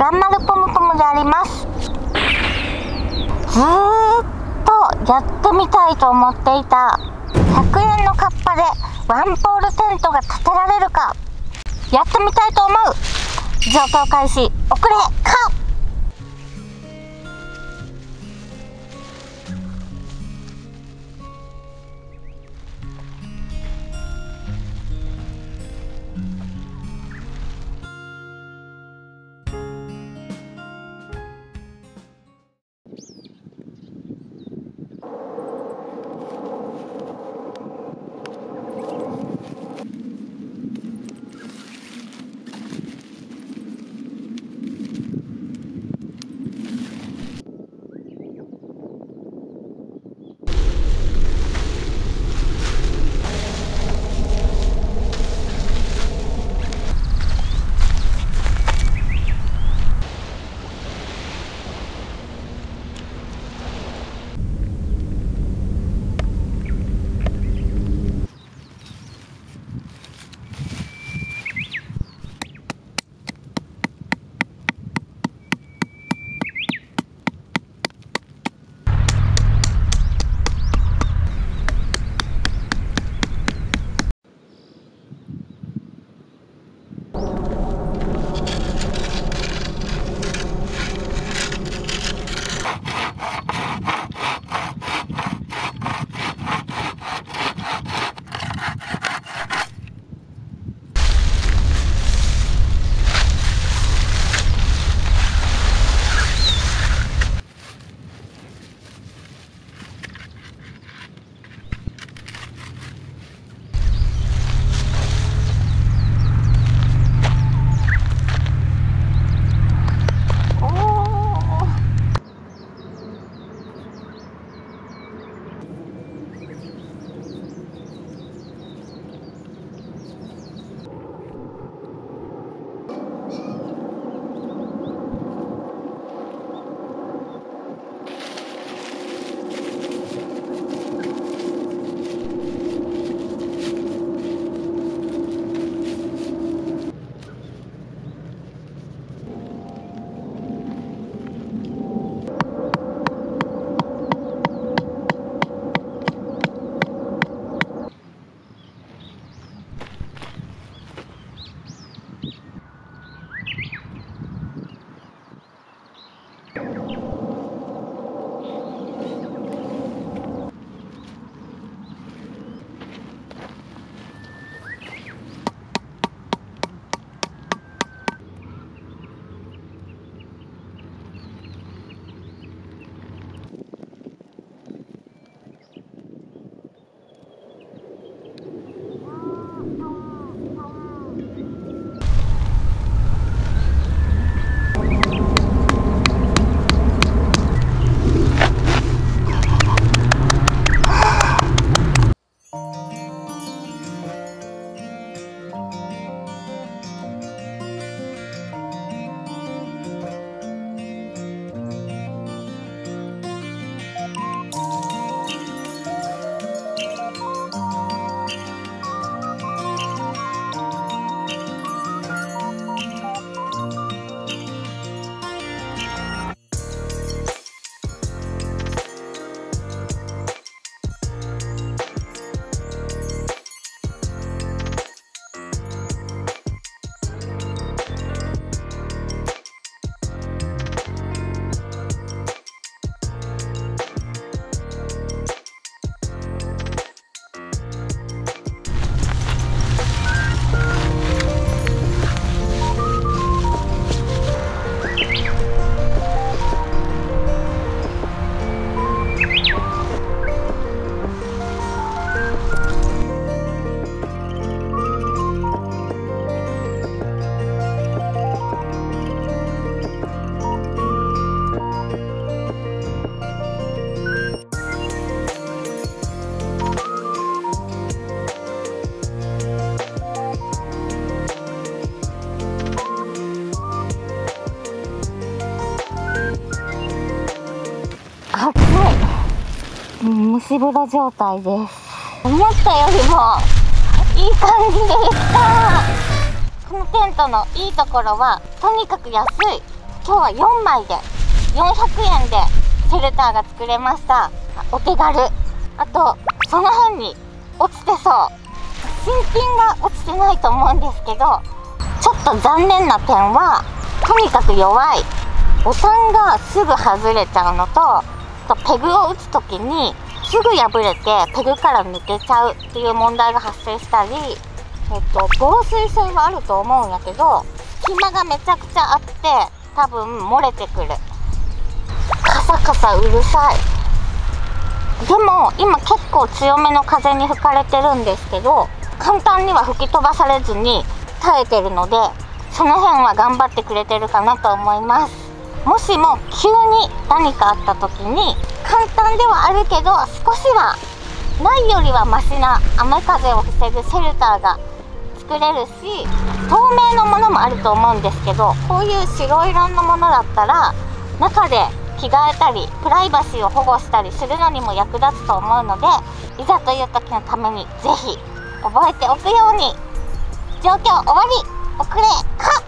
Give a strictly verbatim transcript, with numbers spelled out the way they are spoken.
らんまるポムポムであります。ずーっとやってみたいと思っていたひゃくえんのカッパでワンポールテントが建てられるか、やってみたいと思う。上等開始遅れか。蒸し風呂状態です。思ったよりもいい感じでした。このテントのいいところはとにかく安い。 今日はよんまいでよんひゃくえんでシェルターが作れました。お手軽。あとその辺に落ちてそう。新品が落ちてないと思うんですけど、ちょっと残念な点はとにかく弱い。ボタンがすぐ外れちゃうのと、あとペグを打つ時にすぐ破れてペグから抜けちゃうっていう問題が発生したり、えっと、防水性はあると思うんやけど隙間がめちゃくちゃあって多分漏れてくる。カサカサうるさい。でも今結構強めの風に吹かれてるんですけど、簡単には吹き飛ばされずに耐えてるので、その辺は頑張ってくれてるかなと思います。もしも急に何かあった時に簡単ではあるけど少しはないよりはマシな雨風を防ぐシェルターが作れるし、透明のものもあると思うんですけど、こういう白色のものだったら中で着替えたりプライバシーを保護したりするのにも役立つと思うので、いざという時のためにぜひ覚えておくように。状況終わり。遅れか